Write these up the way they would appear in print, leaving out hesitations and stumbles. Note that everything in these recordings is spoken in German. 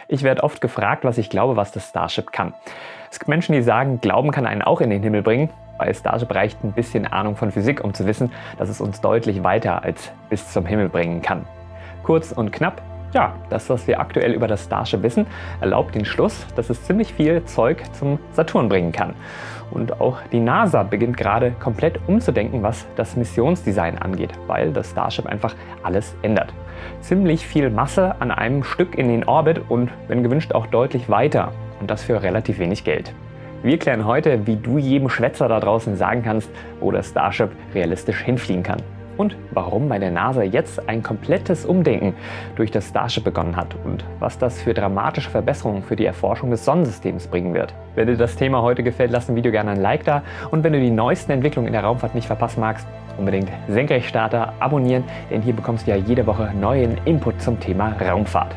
Ich werde oft gefragt, was ich glaube, was das Starship kann. Es gibt Menschen, die sagen, Glauben kann einen auch in den Himmel bringen. Bei Starship reicht ein bisschen Ahnung von Physik, um zu wissen, dass es uns deutlich weiter als bis zum Himmel bringen kann. Kurz und knapp, ja, das, was wir aktuell über das Starship wissen, erlaubt den Schluss, dass es ziemlich viel Zeug zum Saturn bringen kann. Und auch die NASA beginnt gerade komplett umzudenken, was das Missionsdesign angeht, weil das Starship einfach alles ändert. Ziemlich viel Masse an einem Stück in den Orbit und, wenn gewünscht, auch deutlich weiter. Und das für relativ wenig Geld. Wir klären heute, wie du jedem Schwätzer da draußen sagen kannst, wo das Starship realistisch hinfliegen kann. Und warum bei der NASA jetzt ein komplettes Umdenken durch das Starship begonnen hat und was das für dramatische Verbesserungen für die Erforschung des Sonnensystems bringen wird. Wenn dir das Thema heute gefällt, lass dem Video gerne ein Like da und wenn du die neuesten Entwicklungen in der Raumfahrt nicht verpassen magst, unbedingt Senkrechtstarter abonnieren, denn hier bekommst du ja jede Woche neuen Input zum Thema Raumfahrt.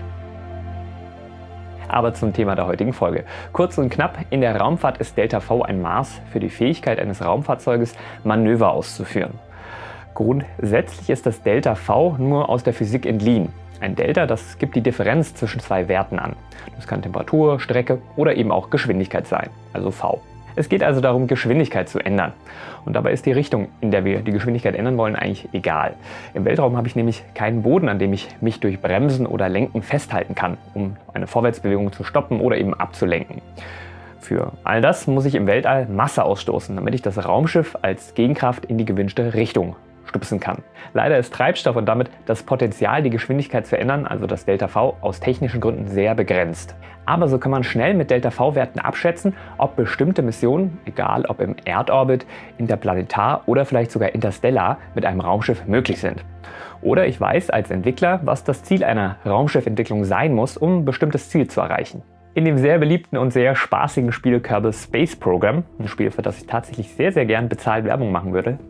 Aber zum Thema der heutigen Folge. Kurz und knapp, in der Raumfahrt ist Delta-V ein Maß für die Fähigkeit eines Raumfahrzeuges, Manöver auszuführen. Grundsätzlich ist das Delta-V nur aus der Physik entliehen. Ein Delta, das gibt die Differenz zwischen zwei Werten an. Das kann Temperatur, Strecke oder eben auch Geschwindigkeit sein, also V. Es geht also darum, Geschwindigkeit zu ändern. Und dabei ist die Richtung, in der wir die Geschwindigkeit ändern wollen, eigentlich egal. Im Weltraum habe ich nämlich keinen Boden, an dem ich mich durch Bremsen oder Lenken festhalten kann, um eine Vorwärtsbewegung zu stoppen oder eben abzulenken. Für all das muss ich im Weltall Masse ausstoßen, damit ich das Raumschiff als Gegenkraft in die gewünschte Richtung stupsen kann. Leider ist Treibstoff und damit das Potenzial, die Geschwindigkeit zu ändern, also das Delta-V, aus technischen Gründen sehr begrenzt. Aber so kann man schnell mit Delta-V-Werten abschätzen, ob bestimmte Missionen, egal ob im Erdorbit, interplanetar oder vielleicht sogar interstellar, mit einem Raumschiff möglich sind. Oder ich weiß als Entwickler, was das Ziel einer Raumschiffentwicklung sein muss, um ein bestimmtes Ziel zu erreichen. In dem sehr beliebten und sehr spaßigen Spiel Kerbal Space Program, ein Spiel, für das ich tatsächlich sehr gern bezahlt Werbung machen würde,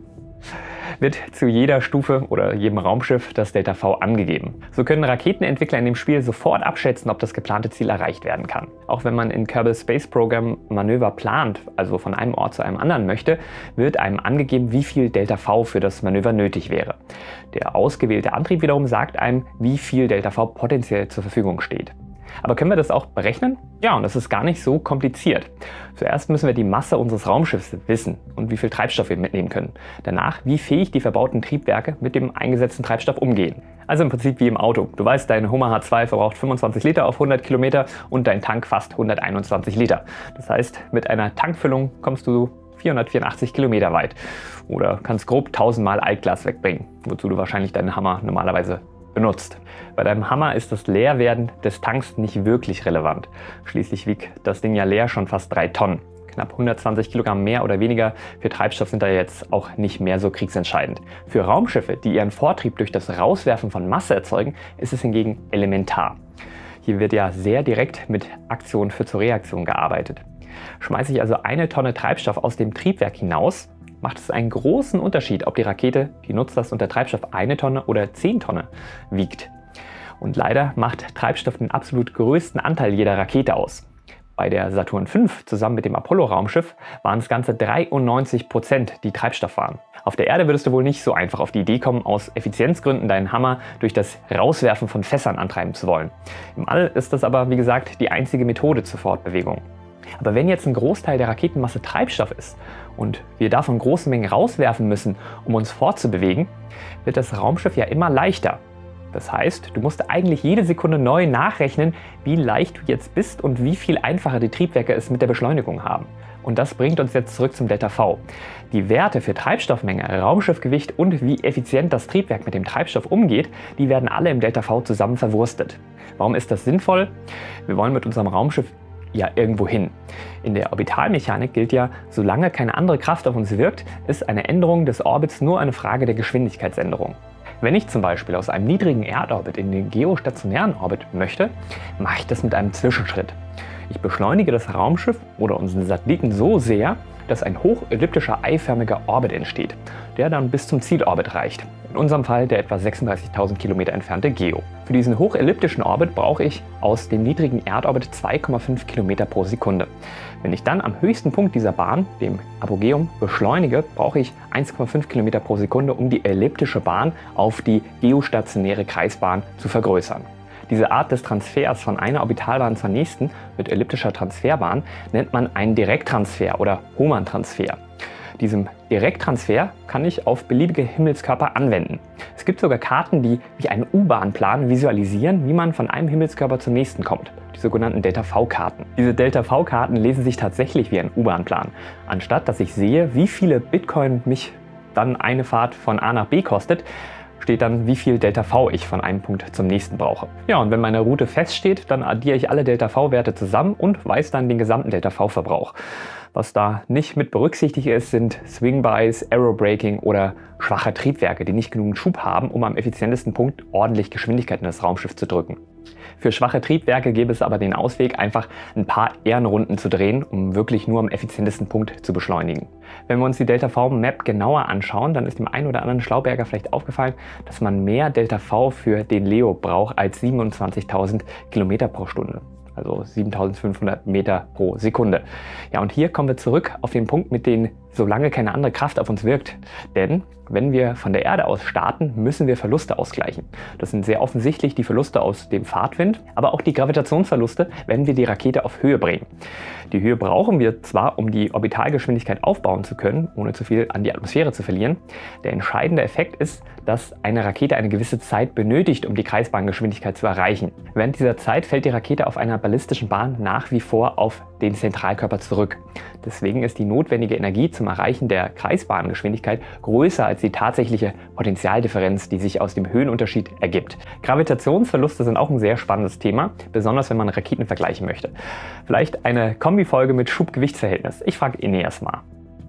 wird zu jeder Stufe oder jedem Raumschiff das Delta-V angegeben. So können Raketenentwickler in dem Spiel sofort abschätzen, ob das geplante Ziel erreicht werden kann. Auch wenn man in Kerbal Space Program Manöver plant, also von einem Ort zu einem anderen möchte, wird einem angegeben, wie viel Delta-V für das Manöver nötig wäre. Der ausgewählte Antrieb wiederum sagt einem, wie viel Delta-V potenziell zur Verfügung steht. Aber können wir das auch berechnen? Ja, und das ist gar nicht so kompliziert. Zuerst müssen wir die Masse unseres Raumschiffs wissen und wie viel Treibstoff wir mitnehmen können. Danach, wie fähig die verbauten Triebwerke mit dem eingesetzten Treibstoff umgehen. Also im Prinzip wie im Auto. Du weißt, dein Hummer H2 verbraucht 25 Liter auf 100 Kilometer und dein Tank fast 121 Liter. Das heißt, mit einer Tankfüllung kommst du 484 Kilometer weit. Oder kannst grob 1000 Mal Altglas wegbringen, wozu du wahrscheinlich deinen Hammer normalerweise benutzt. Bei deinem Hammer ist das Leerwerden des Tanks nicht wirklich relevant. Schließlich wiegt das Ding ja leer schon fast 3 Tonnen. Knapp 120 Kilogramm mehr oder weniger für Treibstoff sind da jetzt auch nicht mehr so kriegsentscheidend. Für Raumschiffe, die ihren Vortrieb durch das Rauswerfen von Masse erzeugen, ist es hingegen elementar. Hier wird ja sehr direkt mit Aktion führt zur Reaktion gearbeitet. Schmeiße ich also eine Tonne Treibstoff aus dem Triebwerk hinaus, macht es einen großen Unterschied, ob die Rakete, die Nutzlast und der Treibstoff 1 Tonne oder 10 Tonnen wiegt. Und leider macht Treibstoff den absolut größten Anteil jeder Rakete aus. Bei der Saturn V zusammen mit dem Apollo-Raumschiff waren es ganze 93%, die Treibstoff waren. Auf der Erde würdest du wohl nicht so einfach auf die Idee kommen, aus Effizienzgründen deinen Hammer durch das Rauswerfen von Fässern antreiben zu wollen. Im All ist das aber, wie gesagt, die einzige Methode zur Fortbewegung. Aber wenn jetzt ein Großteil der Raketenmasse Treibstoff ist und wir davon große Mengen rauswerfen müssen, um uns fortzubewegen, wird das Raumschiff ja immer leichter. Das heißt, du musst eigentlich jede Sekunde neu nachrechnen, wie leicht du jetzt bist und wie viel einfacher die Triebwerke es mit der Beschleunigung haben. Und das bringt uns jetzt zurück zum Delta-V. Die Werte für Treibstoffmenge, Raumschiffgewicht und wie effizient das Triebwerk mit dem Treibstoff umgeht, die werden alle im Delta-V zusammen verwurstet. Warum ist das sinnvoll? Wir wollen mit unserem Raumschiff ja irgendwo hin. In der Orbitalmechanik gilt ja, solange keine andere Kraft auf uns wirkt, ist eine Änderung des Orbits nur eine Frage der Geschwindigkeitsänderung. Wenn ich zum Beispiel aus einem niedrigen Erdorbit in den geostationären Orbit möchte, mache ich das mit einem Zwischenschritt. Ich beschleunige das Raumschiff oder unseren Satelliten so sehr, dass ein hochelliptischer eiförmiger Orbit entsteht, der dann bis zum Zielorbit reicht. In unserem Fall der etwa 36.000 Kilometer entfernte GEO. Für diesen hochelliptischen Orbit brauche ich aus dem niedrigen Erdorbit 2,5 Kilometer pro Sekunde. Wenn ich dann am höchsten Punkt dieser Bahn, dem Apogeum, beschleunige, brauche ich 1,5 Kilometer pro Sekunde, um die elliptische Bahn auf die geostationäre Kreisbahn zu vergrößern. Diese Art des Transfers von einer Orbitalbahn zur nächsten mit elliptischer Transferbahn nennt man einen Direkttransfer oder Hohmann-Transfer. Diesem Direkttransfer kann ich auf beliebige Himmelskörper anwenden. Es gibt sogar Karten, die wie einen U-Bahn-Plan visualisieren, wie man von einem Himmelskörper zum nächsten kommt. Die sogenannten Delta-V-Karten. Diese Delta-V-Karten lesen sich tatsächlich wie ein U-Bahn-Plan. Anstatt dass ich sehe, wie viele Bitcoin mich dann eine Fahrt von A nach B kostet, steht dann, wie viel Delta-V ich von einem Punkt zum nächsten brauche. Ja, und wenn meine Route feststeht, dann addiere ich alle Delta-V-Werte zusammen und weiß dann den gesamten Delta-V-Verbrauch. Was da nicht mit berücksichtigt ist, sind Swing-Bys, Aerobraking oder schwache Triebwerke, die nicht genügend Schub haben, um am effizientesten Punkt ordentlich Geschwindigkeit in das Raumschiff zu drücken. Für schwache Triebwerke gäbe es aber den Ausweg, einfach ein paar Ehrenrunden zu drehen, um wirklich nur am effizientesten Punkt zu beschleunigen. Wenn wir uns die Delta-V-Map genauer anschauen, dann ist dem einen oder anderen Schlauberger vielleicht aufgefallen, dass man mehr Delta-V für den Leo braucht als 27.000 Kilometer pro Stunde. Also 7.500 Meter pro Sekunde. Ja, und hier kommen wir zurück auf den Punkt, mit dem solange keine andere Kraft auf uns wirkt. Denn wenn wir von der Erde aus starten, müssen wir Verluste ausgleichen. Das sind sehr offensichtlich die Verluste aus dem Fahrtwind, aber auch die Gravitationsverluste, wenn wir die Rakete auf Höhe bringen. Die Höhe brauchen wir zwar, um die Orbitalgeschwindigkeit aufbauen zu können, ohne zu viel an die Atmosphäre zu verlieren. Der entscheidende Effekt ist, dass eine Rakete eine gewisse Zeit benötigt, um die Kreisbahngeschwindigkeit zu erreichen. Während dieser Zeit fällt die Rakete auf einer ballistischen Bahn nach wie vor auf den Zentralkörper zurück. Deswegen ist die notwendige Energie zum Erreichen der Kreisbahngeschwindigkeit größer als die tatsächliche Potentialdifferenz, die sich aus dem Höhenunterschied ergibt. Gravitationsverluste sind auch ein sehr spannendes Thema, besonders wenn man Raketen vergleichen möchte. Vielleicht eine Kombifolge mit Schub-Gewichtsverhältnis. Ich frage Eneas mal.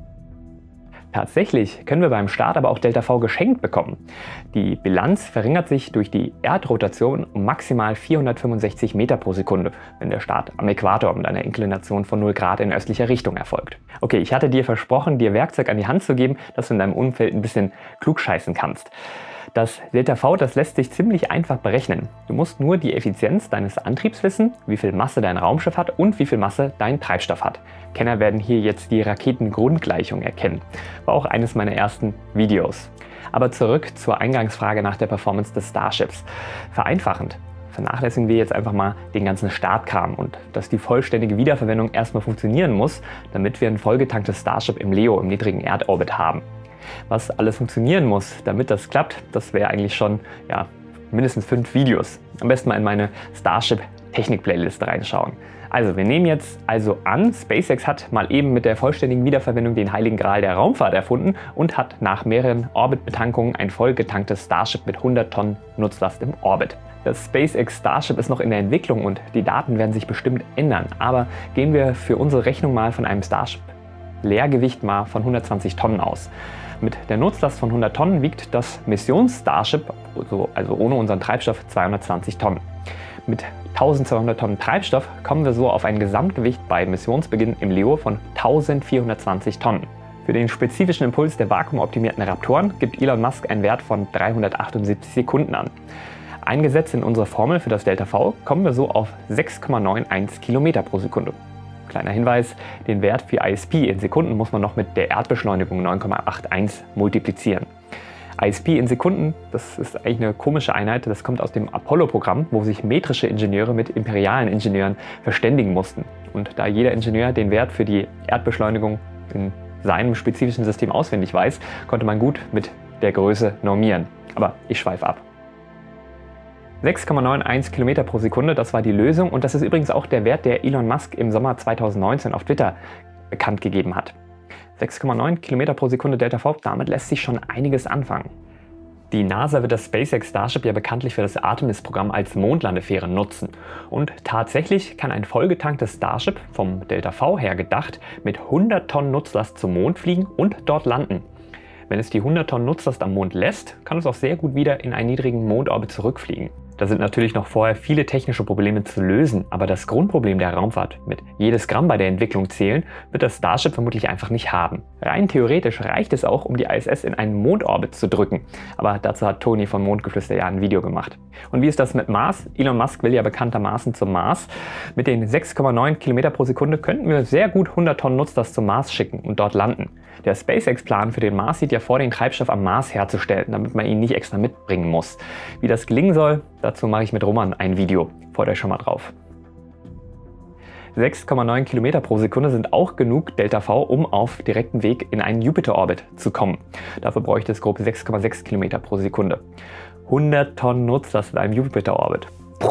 Tatsächlich können wir beim Start aber auch Delta-V geschenkt bekommen. Die Bilanz verringert sich durch die Erdrotation um maximal 465 Meter pro Sekunde, wenn der Start am Äquator mit einer Inklination von 0 Grad in östlicher Richtung erfolgt. Okay, ich hatte dir versprochen, dir Werkzeug an die Hand zu geben, dass du in deinem Umfeld ein bisschen klugscheißen kannst. Das Delta-V, das lässt sich ziemlich einfach berechnen. Du musst nur die Effizienz deines Antriebs wissen, wie viel Masse dein Raumschiff hat und wie viel Masse dein Treibstoff hat. Kenner werden hier jetzt die Raketengrundgleichung erkennen. War auch eines meiner ersten Videos. Aber zurück zur Eingangsfrage nach der Performance des Starships. Vereinfachend vernachlässigen wir jetzt einfach mal den ganzen Startkram und dass die vollständige Wiederverwendung erstmal funktionieren muss, damit wir ein vollgetanktes Starship im LEO im niedrigen Erdorbit haben. Was alles funktionieren muss, damit das klappt, das wäre eigentlich schon mindestens 5 Videos. Am besten mal in meine Starship Technik Playlist reinschauen. Also wir nehmen jetzt an, SpaceX hat mal eben mit der vollständigen Wiederverwendung den heiligen Gral der Raumfahrt erfunden und hat nach mehreren Orbitbetankungen ein vollgetanktes Starship mit 100 Tonnen Nutzlast im Orbit. Das SpaceX Starship ist noch in der Entwicklung und die Daten werden sich bestimmt ändern, aber gehen wir für unsere Rechnung mal von einem Starship Leergewicht mal von 120 Tonnen aus. Mit der Nutzlast von 100 Tonnen wiegt das Missions-Starship, also ohne unseren Treibstoff, 220 Tonnen. Mit 1200 Tonnen Treibstoff kommen wir so auf ein Gesamtgewicht bei Missionsbeginn im LEO von 1420 Tonnen. Für den spezifischen Impuls der vakuumoptimierten Raptoren gibt Elon Musk einen Wert von 378 Sekunden an. Eingesetzt in unsere Formel für das Delta-V kommen wir so auf 6,91 Kilometer pro Sekunde. Kleiner Hinweis, den Wert für ISP in Sekunden muss man noch mit der Erdbeschleunigung 9,81 multiplizieren. ISP in Sekunden, das ist eigentlich eine komische Einheit, das kommt aus dem Apollo-Programm, wo sich metrische Ingenieure mit imperialen Ingenieuren verständigen mussten. Und da jeder Ingenieur den Wert für die Erdbeschleunigung in seinem spezifischen System auswendig weiß, konnte man gut mit der Größe normieren. Aber ich schweife ab. 6,91 Kilometer pro Sekunde, das war die Lösung und das ist übrigens auch der Wert, der Elon Musk im Sommer 2019 auf Twitter bekannt gegeben hat. 6,9 Kilometer pro Sekunde Delta-V, damit lässt sich schon einiges anfangen. Die NASA wird das SpaceX Starship ja bekanntlich für das Artemis-Programm als Mondlandefähre nutzen. Und tatsächlich kann ein vollgetanktes Starship, vom Delta-V her gedacht, mit 100 Tonnen Nutzlast zum Mond fliegen und dort landen. Wenn es die 100 Tonnen Nutzlast am Mond lässt, kann es auch sehr gut wieder in einen niedrigen Mondorbit zurückfliegen. Da sind natürlich noch vorher viele technische Probleme zu lösen, aber das Grundproblem der Raumfahrt, mit jedes Gramm bei der Entwicklung zählen, wird das Starship vermutlich einfach nicht haben. Rein theoretisch reicht es auch, um die ISS in einen Mondorbit zu drücken, aber dazu hat Toni von Mondgeflüster ja ein Video gemacht. Und wie ist das mit Mars? Elon Musk will ja bekanntermaßen zum Mars. Mit den 6,9 Kilometer pro Sekunde könnten wir sehr gut 100 Tonnen Nutzlast zum Mars schicken und dort landen. Der SpaceX-Plan für den Mars sieht ja vor, den Treibstoff am Mars herzustellen, damit man ihn nicht extra mitbringen muss. Wie das gelingen soll, dazu mache ich mit Roman ein Video. Freut euch schon mal drauf. 6,9 Kilometer pro Sekunde sind auch genug ΔV, um auf direktem Weg in einen Jupiter-Orbit zu kommen. Dafür bräuchte es grob 6,6 Kilometer pro Sekunde. 100 Tonnen Nutzlast in einem Jupiter-Orbit.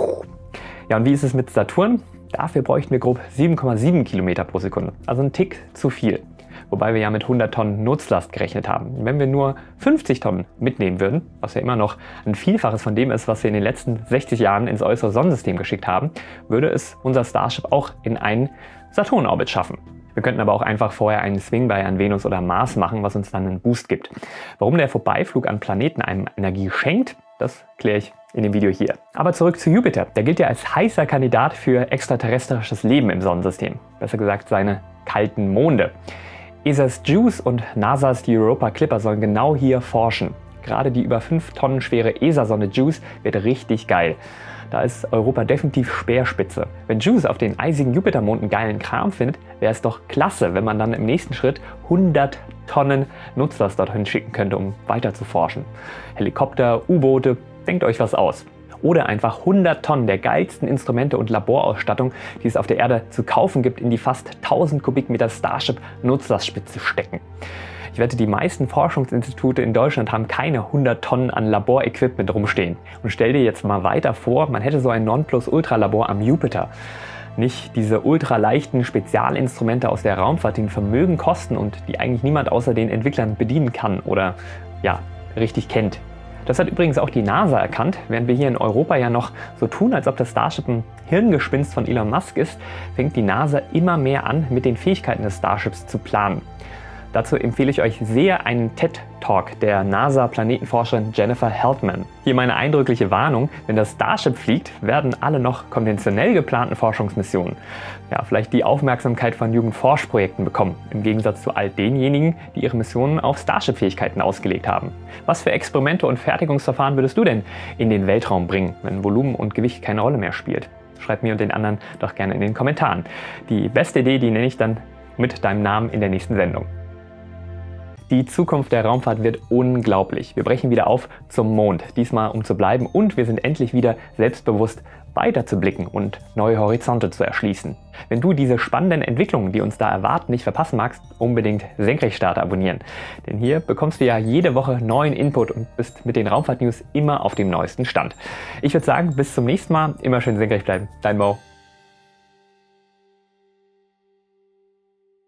Ja, und wie ist es mit Saturn? Dafür bräuchten wir grob 7,7 Kilometer pro Sekunde. Also ein Tick zu viel. Wobei wir ja mit 100 Tonnen Nutzlast gerechnet haben. Wenn wir nur 50 Tonnen mitnehmen würden, was ja immer noch ein Vielfaches von dem ist, was wir in den letzten 60 Jahren ins äußere Sonnensystem geschickt haben, würde es unser Starship auch in einen Saturn-Orbit schaffen. Wir könnten aber auch einfach vorher einen Swing bei an Venus oder Mars machen, was uns dann einen Boost gibt. Warum der Vorbeiflug an Planeten einem Energie schenkt, das kläre ich in dem Video hier. Aber zurück zu Jupiter. Der gilt ja als heißer Kandidat für extraterrestrisches Leben im Sonnensystem. Besser gesagt seine kalten Monde. ESA's JUICE und NASA's die Europa Clipper sollen genau hier forschen. Gerade die über 5 Tonnen schwere ESA-Sonde JUICE wird richtig geil. Da ist Europa definitiv Speerspitze. Wenn JUICE auf den eisigen Jupitermond einen geilen Kram findet, wäre es doch klasse, wenn man dann im nächsten Schritt 100 Tonnen Nutzlast dorthin schicken könnte, um weiter zu forschen. Helikopter, U-Boote, denkt euch was aus. Oder einfach 100 Tonnen der geilsten Instrumente und Laborausstattung, die es auf der Erde zu kaufen gibt, in die fast 1000 Kubikmeter Starship-Nutzlastspitze stecken. Ich wette, die meisten Forschungsinstitute in Deutschland haben keine 100 Tonnen an Laborequipment rumstehen. Und stell dir jetzt mal weiter vor, man hätte so ein Nonplusultra-Labor am Jupiter. Nicht diese ultraleichten Spezialinstrumente aus der Raumfahrt, die ein Vermögen kosten und die eigentlich niemand außer den Entwicklern bedienen kann oder ja, richtig kennt. Das hat übrigens auch die NASA erkannt. Während wir hier in Europa ja noch so tun, als ob das Starship ein Hirngespinst von Elon Musk ist, fängt die NASA immer mehr an, mit den Fähigkeiten des Starships zu planen. Dazu empfehle ich euch sehr einen TED-Talk der NASA-Planetenforscherin Jennifer Heltman. Hier meine eindrückliche Warnung: Wenn das Starship fliegt, werden alle noch konventionell geplanten Forschungsmissionen ja, vielleicht die Aufmerksamkeit von Jugendforschprojekten bekommen, im Gegensatz zu all denjenigen, die ihre Missionen auf Starship-Fähigkeiten ausgelegt haben. Was für Experimente und Fertigungsverfahren würdest du denn in den Weltraum bringen, wenn Volumen und Gewicht keine Rolle mehr spielt? Schreib mir und den anderen doch gerne in den Kommentaren. Die beste Idee, die nenne ich dann mit deinem Namen in der nächsten Sendung. Die Zukunft der Raumfahrt wird unglaublich. Wir brechen wieder auf zum Mond, diesmal um zu bleiben, und wir sind endlich wieder selbstbewusst weiter zu blicken und neue Horizonte zu erschließen. Wenn du diese spannenden Entwicklungen, die uns da erwarten, nicht verpassen magst, unbedingt Senkrechtstarter abonnieren. Denn hier bekommst du ja jede Woche neuen Input und bist mit den Raumfahrt-News immer auf dem neuesten Stand. Ich würde sagen, bis zum nächsten Mal, immer schön senkrecht bleiben. Dein Mo.